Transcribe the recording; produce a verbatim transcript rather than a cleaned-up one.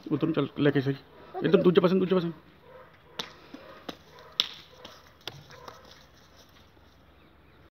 उधर चल लेके सही, इधर दूजे पासे दूजे पासे।